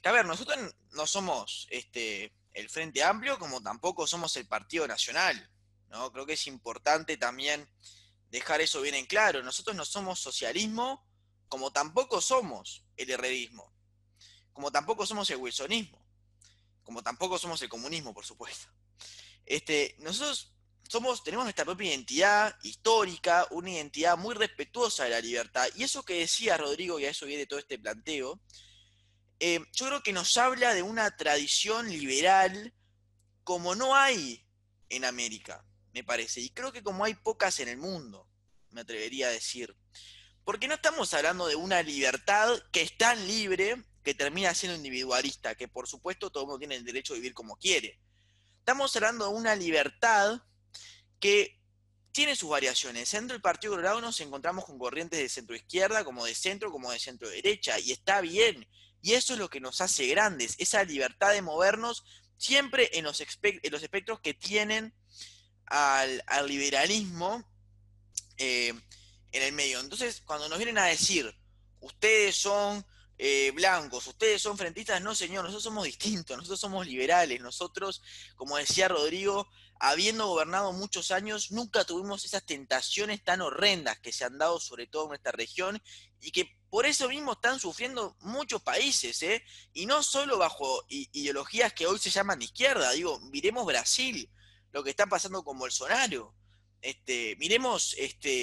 Que a ver, nosotros no somos el Frente Amplio, como tampoco somos el Partido Nacional, ¿no? Creo que es importante también dejar eso bien en claro. Nosotros no somos socialismo, como tampoco somos el herrerismo, como tampoco somos el wilsonismo, como tampoco somos el comunismo, por supuesto. Nosotros tenemos nuestra propia identidad histórica, una identidad muy respetuosa de la libertad. Y eso que decía Rodrigo, y a eso viene todo este planteo, yo creo que nos habla de una tradición liberal como no hay en América, me parece. Y creo que como hay pocas en el mundo, me atrevería a decir. Porque no estamos hablando de una libertad que es tan libre que termina siendo individualista, que por supuesto todo el mundo tiene el derecho a vivir como quiere. Estamos hablando de una libertad que tiene sus variaciones. Dentro del Partido Colorado nos encontramos con corrientes de centro izquierda, como de centro derecha, y está bien. Y eso es lo que nos hace grandes, esa libertad de movernos siempre en los espectros que tienen al liberalismo en el medio. Entonces, cuando nos vienen a decir, ustedes son blancos, ustedes son frentistas, no señor, nosotros somos distintos, nosotros somos liberales, nosotros, como decía Rodrigo, habiendo gobernado muchos años, nunca tuvimos esas tentaciones tan horrendas que se han dado sobre todo en nuestra región y que por eso mismo están sufriendo muchos países, ¿eh? Y no solo bajo ideologías que hoy se llaman de izquierda, digo, miremos Brasil, lo que está pasando con Bolsonaro. Miremos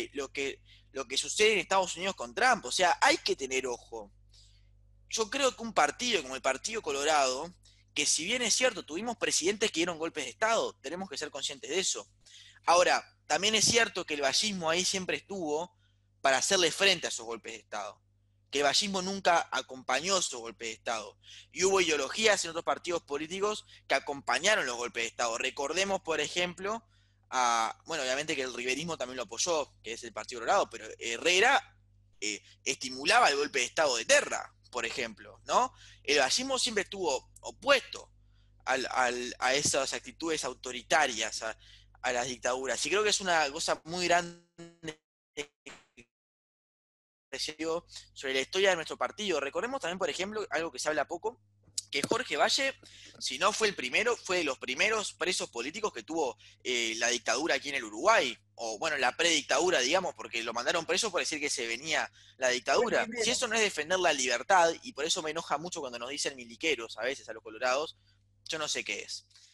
lo que sucede en Estados Unidos con Trump. O sea, hay que tener ojo. Yo creo que un partido como el Partido Colorado, que si bien es cierto, tuvimos presidentes que dieron golpes de Estado, tenemos que ser conscientes de eso. Ahora, también es cierto que el vallismo ahí siempre estuvo para hacerle frente a esos golpes de Estado. Que el vallismo nunca acompañó esos golpes de Estado. Y hubo ideologías en otros partidos políticos que acompañaron los golpes de Estado. Recordemos, por ejemplo, bueno, obviamente que el riverismo también lo apoyó, que es el Partido Colorado, pero Herrera estimulaba el golpe de Estado de Terra, por ejemplo, ¿no? El vallismo siempre estuvo opuesto a esas actitudes autoritarias, a las dictaduras. Y creo que es una cosa muy grande sobre la historia de nuestro partido. Recordemos también, por ejemplo, algo que se habla poco, que Jorge Valle, si no fue el primero, fue de los primeros presos políticos que tuvo la dictadura aquí en el Uruguay, o bueno, la predictadura, digamos, porque lo mandaron preso por decir que se venía la dictadura. Si eso no es defender la libertad, y por eso me enoja mucho cuando nos dicen miliqueros a veces a los colorados, yo no sé qué es.